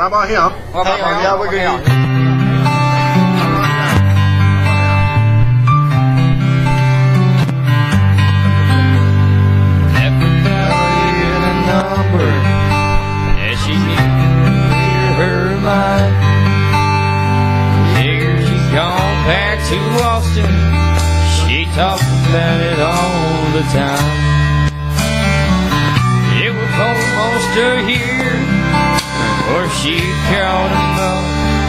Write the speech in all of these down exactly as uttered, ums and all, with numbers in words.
How about him? What about him? Yeah, we're gonna. To Austin, she talks about it all the time. It was almost a year before she caught him up.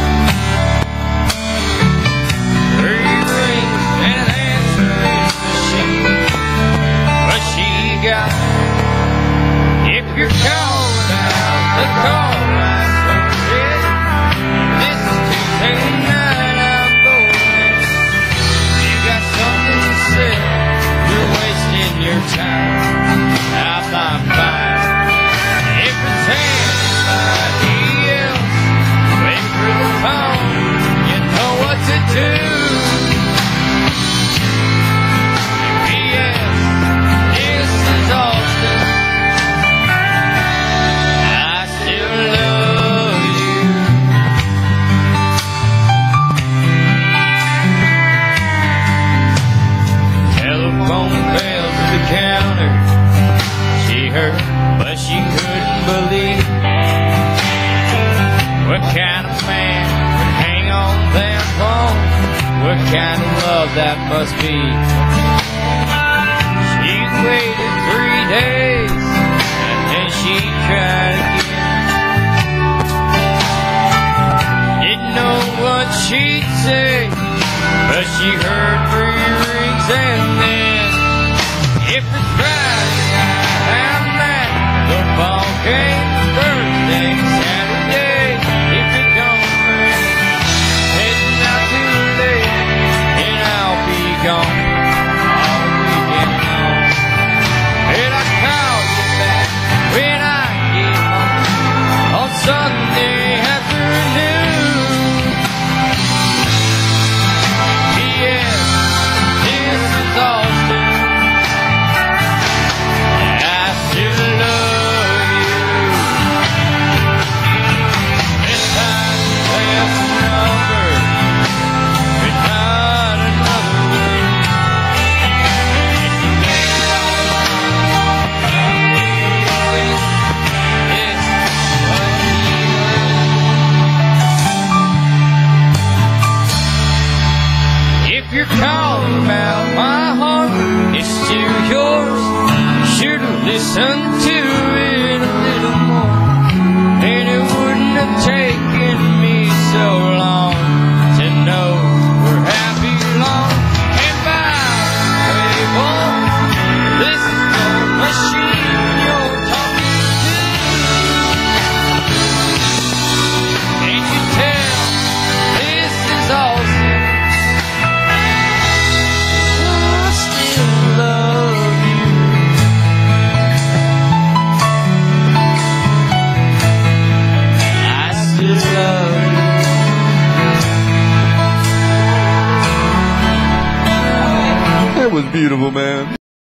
Three rings and an answering machine, but she got it. If you're calling out the call lights are red, this is Tuesday night. You're wasting your time. I'm not fine. If it's anybody else, wait for the phone. You know what to do. P S This is Austin. I still love you. Telephone bell to the counter. She heard, but she couldn't believe. What kind of man would hang on that phone? What kind of love that must be? She waited three days, and then she tried again. Didn't know what she'd say, but she heard three rings and then, if it's Friday night, I'm mad. The ball game Thursday, Saturday. If it don't rain, it's not too late, and I'll be gone all weekend long. And I call you back when I get home on Sunday afternoon. You're calling about my heart, it's still yours. You should have listened to it a little more, and it wouldn't have taken me so long to know we're happy long. And by the way, boy, this is the machine you're talking to. Can't you tell this is Austin? It was beautiful, man.